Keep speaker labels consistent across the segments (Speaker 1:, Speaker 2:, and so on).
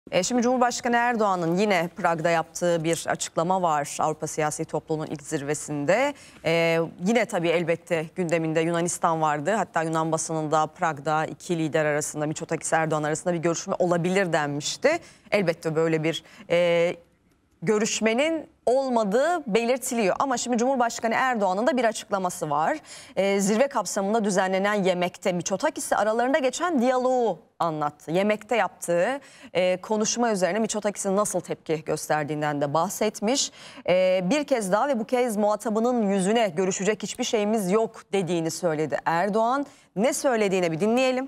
Speaker 1: Şimdi Cumhurbaşkanı Erdoğan'ın yine Prag'da yaptığı bir açıklama var Avrupa Siyasi Topluluğu'nun ilk zirvesinde. Yine tabii elbette gündeminde Yunanistan vardı. Hatta Yunan basınında Prag'da iki lider arasında, Mitsotakis Erdoğan arasında bir görüşme olabilir denmişti. Elbette böyle bir görüşmenin olmadığı belirtiliyor. Ama şimdi Cumhurbaşkanı Erdoğan'ın da bir açıklaması var. Zirve kapsamında düzenlenen yemekte Mitsotakis'le aralarında geçen diyaloğu anlattı. Yemekte yaptığı konuşma üzerine Mitsotakis'in nasıl tepki gösterdiğinden de bahsetmiş. Bir kez daha ve bu kez muhatabının yüzüne görüşecek hiçbir şeyimiz yok dediğini söyledi Erdoğan. Ne söylediğini bir dinleyelim.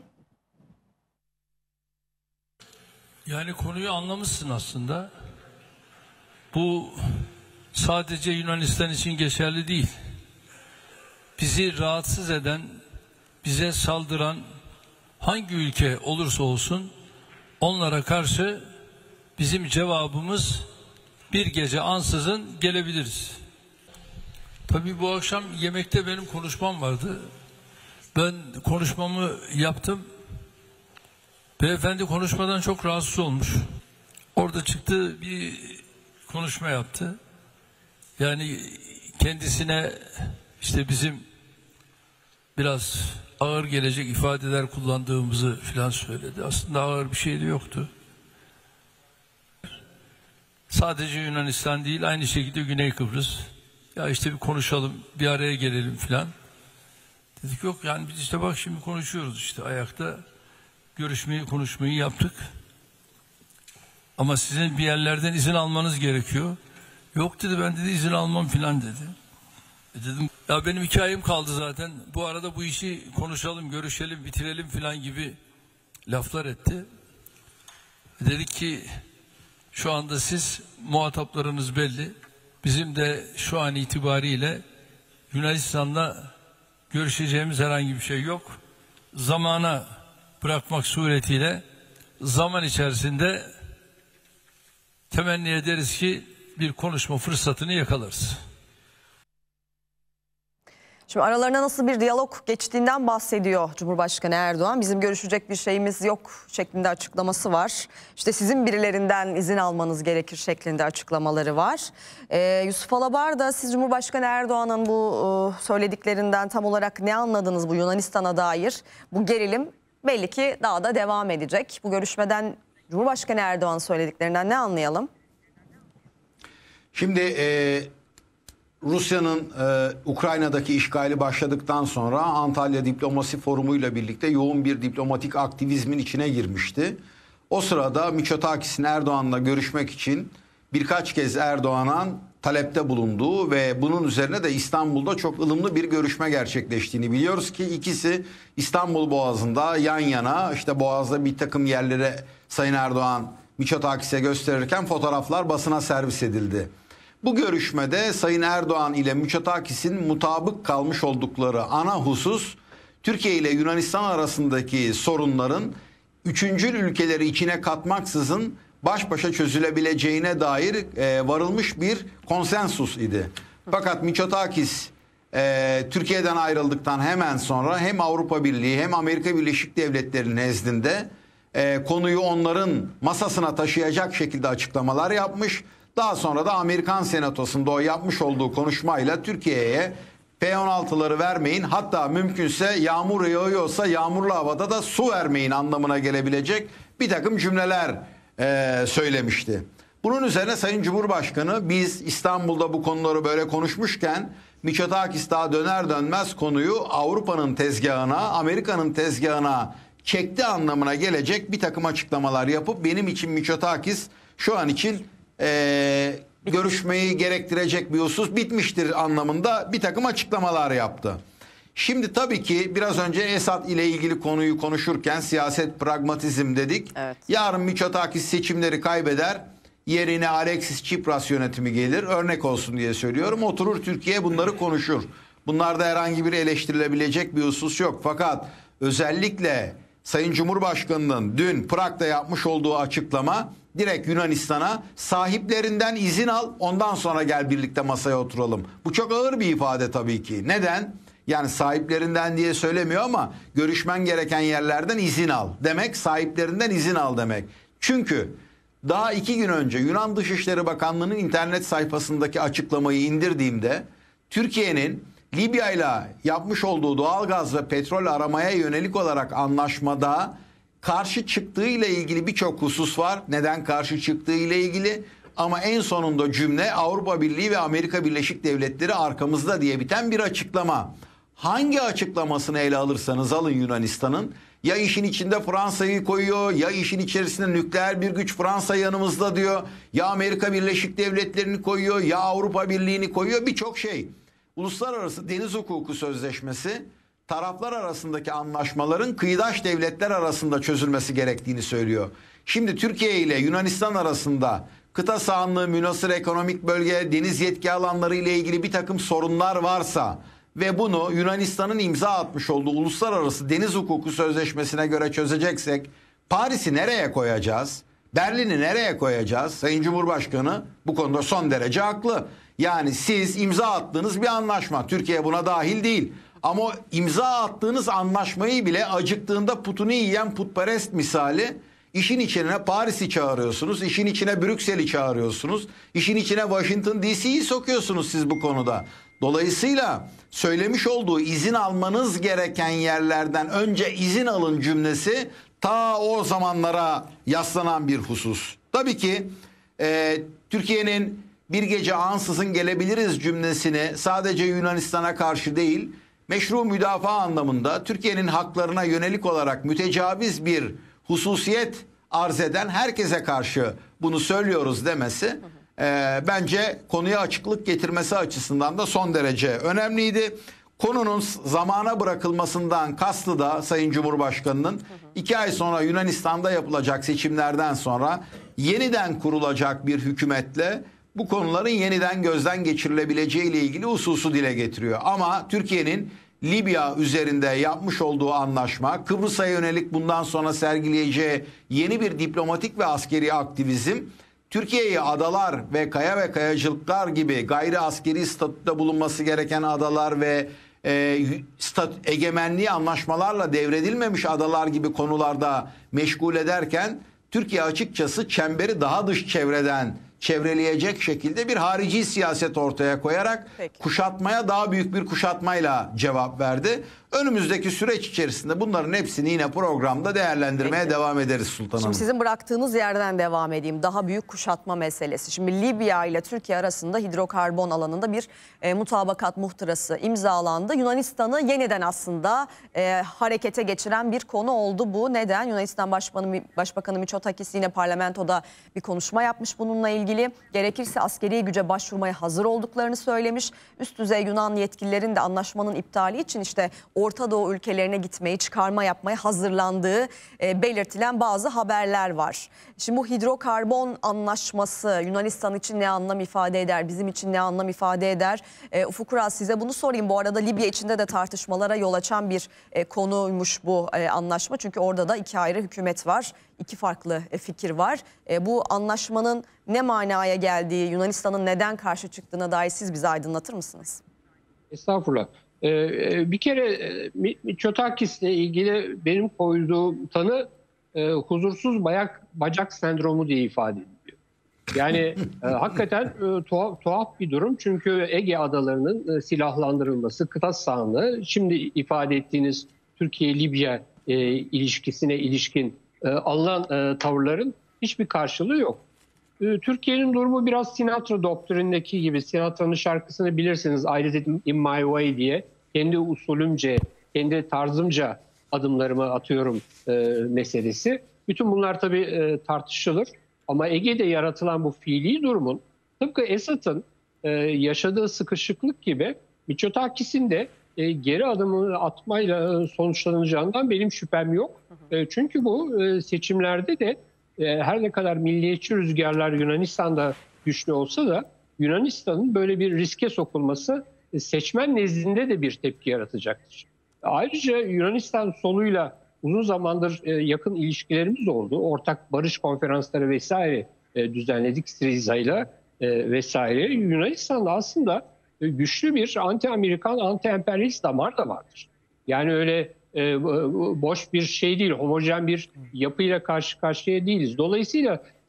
Speaker 2: Yani konuyu anlamışsın aslında. Bu sadece Yunanistan için geçerli değil. Bizi rahatsız eden, bize saldıran hangi ülke olursa olsun onlara karşı bizim cevabımız bir gece ansızın gelebiliriz. Tabii bu akşam yemekte benim konuşmam vardı. Ben konuşmamı yaptım. Beyefendi konuşmadan çok rahatsız olmuş. Orada çıktı, bir konuşma yaptı. Yani kendisine işte bizim biraz ağır gelecek ifadeler kullandığımızı filan söyledi. Aslında ağır bir şey de yoktu. Sadece Yunanistan değil, aynı şekilde Güney Kıbrıs. Ya işte bir konuşalım, bir araya gelelim filan. Dedik yok yani biz işte bak şimdi konuşuyoruz işte ayakta. Konuşmayı yaptık. Ama sizin bir yerlerden izin almanız gerekiyor. Yok dedi, ben dedi izin almam filan dedi. Dedim ya benim hikayem kaldı zaten. Bu arada bu işi konuşalım, görüşelim, bitirelim filan gibi laflar etti. Dedik ki şu anda siz muhataplarınız belli. Bizim de şu an itibariyle Yunanistan'la görüşeceğimiz herhangi bir şey yok. Zamana bırakmak suretiyle zaman içerisinde temenni ederiz ki bir konuşma fırsatını yakalarız.
Speaker 1: Şimdi aralarına nasıl bir diyalog geçtiğinden bahsediyor Cumhurbaşkanı Erdoğan. Bizim görüşecek bir şeyimiz yok şeklinde açıklaması var. İşte sizin birilerinden izin almanız gerekir şeklinde açıklamaları var. Yusuf Alabar da siz Cumhurbaşkanı Erdoğan'ın bu söylediklerinden tam olarak ne anladınız bu Yunanistan'a dair? Bu gerilim belli ki daha da devam edecek. Bu görüşmeden Cumhurbaşkanı Erdoğan söylediklerinden ne anlayalım?
Speaker 3: Şimdi Rusya'nın Ukrayna'daki işgali başladıktan sonra Antalya Diplomasi Forumu ile birlikte yoğun bir diplomatik aktivizmin içine girmişti. O sırada Mitsotakis'in Erdoğan'la görüşmek için birkaç kez Erdoğan'a talepte bulunduğu ve bunun üzerine de İstanbul'da çok ılımlı bir görüşme gerçekleştiğini biliyoruz ki ikisi İstanbul Boğazı'nda yan yana, işte Boğaz'da bir takım yerlere Sayın Erdoğan Mitsotakis'e gösterirken fotoğraflar basına servis edildi. Bu görüşmede Sayın Erdoğan ile Mitsotakis'in mutabık kalmış oldukları ana husus Türkiye ile Yunanistan arasındaki sorunların üçüncül ülkeleri içine katmaksızın baş başa çözülebileceğine dair varılmış bir konsensus idi. Fakat Mitsotakis Türkiye'den ayrıldıktan hemen sonra hem Avrupa Birliği hem Amerika Birleşik Devletleri nezdinde konuyu onların masasına taşıyacak şekilde açıklamalar yapmış. Daha sonra da Amerikan Senatosu'nda o yapmış olduğu konuşmayla Türkiye'ye F-16'ları vermeyin, hatta mümkünse yağmur yağıyorsa yağmurlu havada da su vermeyin anlamına gelebilecek bir takım cümleler söylemişti. Bunun üzerine Sayın Cumhurbaşkanı biz İstanbul'da bu konuları böyle konuşmuşken Mitsotakis daha döner dönmez konuyu Avrupa'nın tezgahına, Amerika'nın tezgahına çekti anlamına gelecek bir takım açıklamalar yapıp benim için Mitsotakis şu an için görüşmeyi gerektirecek bir husus bitmiştir anlamında bir takım açıklamalar yaptı. Şimdi tabii ki biraz önce Esad ile ilgili konuyu konuşurken siyaset pragmatizm dedik. Evet. Yarın Mitsotakis seçimleri kaybeder, yerine Alexis Tsipras yönetimi gelir. Örnek olsun diye söylüyorum. Oturur Türkiye bunları konuşur. Bunlarda herhangi bir eleştirilebilecek bir husus yok. Fakat özellikle Sayın Cumhurbaşkanı'nın dün Prag'da yapmış olduğu açıklama direkt Yunanistan'a sahiplerinden izin al, ondan sonra gel birlikte masaya oturalım. Bu çok ağır bir ifade tabii ki. Neden? Yani sahiplerinden diye söylemiyor ama görüşmen gereken yerlerden izin al demek, sahiplerinden izin al demek. Çünkü Daha 2 gün önce Yunan Dışişleri Bakanlığı'nın internet sayfasındaki açıklamayı indirdiğimde Türkiye'nin Libya ile yapmış olduğu doğalgaz ve petrol aramaya yönelik olarak anlaşmada karşı çıktığı ile ilgili birçok husus var. Neden karşı çıktığı ile ilgili, ama en sonunda cümle Avrupa Birliği ve Amerika Birleşik Devletleri arkamızda diye biten bir açıklama. Hangi açıklamasını ele alırsanız alın Yunanistan'ın, ya işin içinde Fransa'yı koyuyor, ya işin içerisinde nükleer bir güç Fransa yanımızda diyor, ya Amerika Birleşik Devletleri'ni koyuyor, ya Avrupa Birliği'ni koyuyor, birçok şey. Uluslararası Deniz Hukuku Sözleşmesi taraflar arasındaki anlaşmaların kıyıdaş devletler arasında çözülmesi gerektiğini söylüyor. Şimdi Türkiye ile Yunanistan arasında kıta sahanlığı, münhasır ekonomik bölge, deniz yetki alanları ile ilgili bir takım sorunlar varsa ve bunu Yunanistan'ın imza atmış olduğu Uluslararası Deniz Hukuku Sözleşmesi'ne göre çözeceksek Paris'i nereye koyacağız? Berlin'i nereye koyacağız? Sayın Cumhurbaşkanı bu konuda son derece haklı. Yani siz imza attığınız bir anlaşma, Türkiye buna dahil değil. Ama imza attığınız anlaşmayı bile acıktığında putunu yiyen putperest misali işin içine Paris'i çağırıyorsunuz, işin içine Brüksel'i çağırıyorsunuz, işin içine Washington DC'yi sokuyorsunuz siz bu konuda. Dolayısıyla söylemiş olduğu izin almanız gereken yerlerden önce izin alın cümlesi ta o zamanlara yaslanan bir husus. Tabii ki Türkiye'nin bir gece ansızın gelebiliriz cümlesini sadece Yunanistan'a karşı değil, meşru müdafaa anlamında Türkiye'nin haklarına yönelik olarak mütecaviz bir hususiyet arz eden herkese karşı bunu söylüyoruz demesi bence konuya açıklık getirmesi açısından da son derece önemliydi. Konunun zamana bırakılmasından kastı da Sayın Cumhurbaşkanı'nın 2 ay sonra Yunanistan'da yapılacak seçimlerden sonra yeniden kurulacak bir hükümetle bu konuların yeniden gözden geçirilebileceği ile ilgili hususu dile getiriyor. Ama Türkiye'nin Libya üzerinde yapmış olduğu anlaşma, Kıbrıs'a yönelik bundan sonra sergileyeceği yeni bir diplomatik ve askeri aktivizm, Türkiye'yi adalar ve kaya ve kayacılıklar gibi gayri askeri statüde bulunması gereken adalar ve egemenliği anlaşmalarla devredilmemiş adalar gibi konularda meşgul ederken Türkiye açıkçası çemberi daha dış çevreden çevreleyecek şekilde bir harici siyaset ortaya koyarak kuşatmaya daha büyük bir kuşatmayla cevap verdi. Önümüzdeki süreç içerisinde bunların hepsini yine programda değerlendirmeye devam ederiz Sultan Hanım.
Speaker 1: Şimdi sizin bıraktığınız yerden devam edeyim. Daha büyük kuşatma meselesi. Şimdi Libya ile Türkiye arasında hidrokarbon alanında bir mutabakat muhtırası imzalandı. Yunanistan'ı yeniden aslında harekete geçiren bir konu oldu bu. Neden? Yunanistan Başbakanı Mitsotakis yine parlamentoda bir konuşma yapmış bununla ilgili. Gerekirse askeri güce başvurmaya hazır olduklarını söylemiş. Üst düzey Yunan yetkililerin de anlaşmanın iptali için işte Orta Doğu ülkelerine gitmeyi, çıkarma yapmaya hazırlandığı belirtilen bazı haberler var. Şimdi bu hidrokarbon anlaşması Yunanistan için ne anlam ifade eder, bizim için ne anlam ifade eder? Ufuk Uras, size bunu sorayım. Bu arada Libya içinde de tartışmalara yol açan bir konuymuş bu anlaşma. Çünkü orada da 2 ayrı hükümet var, 2 farklı fikir var. Bu anlaşmanın ne manaya geldiği, Yunanistan'ın neden karşı çıktığına dair siz bize aydınlatır mısınız?
Speaker 4: Estağfurullah. Bir kere Mitsotakis'le ilgili benim koyduğum tanı huzursuz bacak sendromu diye ifade ediliyor. Yani hakikaten tuhaf bir durum. Çünkü Ege adalarının silahlandırılması, kıta sahanlığı, şimdi ifade ettiğiniz Türkiye-Libya ilişkisine ilişkin alınan tavırların hiçbir karşılığı yok. Türkiye'nin durumu biraz Sinatra doktrinindeki gibi. Sinatra'nın şarkısını bilirsiniz, I did it in my way diye. Kendi usulümce, kendi tarzımca adımlarımı atıyorum meselesi. Bütün bunlar tabii tartışılır. Ama Ege'de yaratılan bu fiili durumun tıpkı Esad'ın yaşadığı sıkışıklık gibi Mitsotakis'in de geri adımını atmayla sonuçlanacağından benim şüphem yok. Çünkü bu seçimlerde de her ne kadar milliyetçi rüzgarlar Yunanistan'da güçlü olsa da Yunanistan'ın böyle bir riske sokulması seçmen nezdinde de bir tepki yaratacaktır. Ayrıca Yunanistan soluyla uzun zamandır yakın ilişkilerimiz oldu. Ortak barış konferansları vesaire düzenledik Syriza'yla vesaire. Yunanistan'da aslında güçlü bir anti-Amerikan, anti-emperyalist damar da vardır. Yani öyle boş bir şey değil, homojen bir yapıyla karşı karşıya değiliz. Dolayısıyla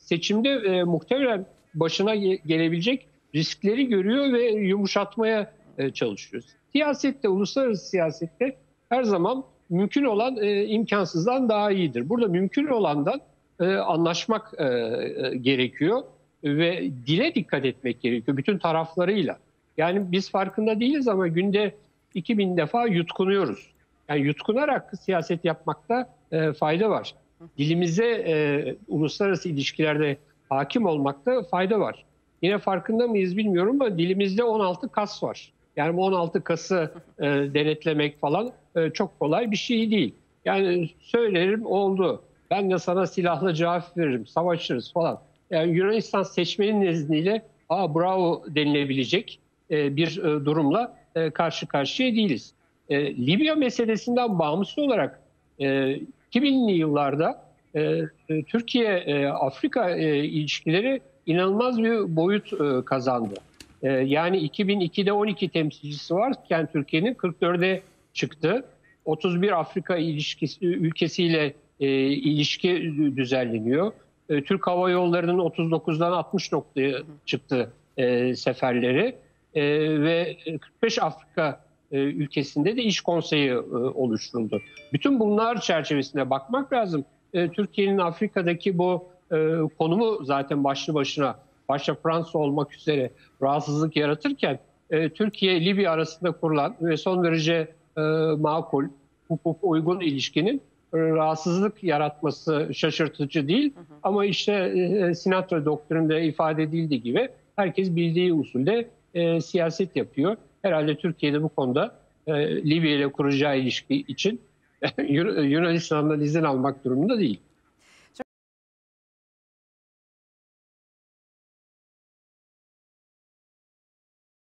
Speaker 4: seçimde muhtemelen başına gelebilecek riskleri görüyor ve yumuşatmaya çalışıyor. Siyasette, uluslararası siyasette her zaman mümkün olan imkansızdan daha iyidir. Burada mümkün olandan anlaşmak gerekiyor ve dile dikkat etmek gerekiyor bütün taraflarıyla. Yani biz farkında değiliz ama günde 2000 defa yutkunuyoruz. Yani yutkunarak siyaset yapmakta fayda var. Dilimize uluslararası ilişkilerde hakim olmakta fayda var. Yine farkında mıyız bilmiyorum ama dilimizde 16 kas var. Yani bu 16 kası denetlemek falan çok kolay bir şey değil. Yani söylerim oldu. Ben de sana silahla cevap veririm, savaşırız falan. Yani Yunanistan seçmenin nezdiyle bravo denilebilecek bir durumla karşı karşıya değiliz. Libya meselesinden bağımsız olarak 2000'li yıllarda Türkiye-Afrika ilişkileri inanılmaz bir boyut kazandı. Yani 2002'de 12 temsilcisi varken Türkiye'nin 44'e çıktı. 31 Afrika ülkesiyle ilişki düzenleniyor. Türk Hava Yolları'nın 39'dan 60 noktaya çıktı seferleri. Ve 45 Afrika ülkesinde de iş konseyi oluşturuldu. Bütün bunlar çerçevesinde bakmak lazım. Türkiye'nin Afrika'daki bu konumu zaten başlı başına, başta Fransa olmak üzere rahatsızlık yaratırken Türkiye-Libya arasında kurulan ve son derece makul, hukuk uygun ilişkinin rahatsızlık yaratması şaşırtıcı değil. Ama işte Sinatra doktrinde ifade edildiği gibi herkes bildiği usulde siyaset yapıyor. Herhalde Türkiye'de bu konuda Libya ile kuracağı ilişki için Yunanistan'dan izin almak durumunda değil.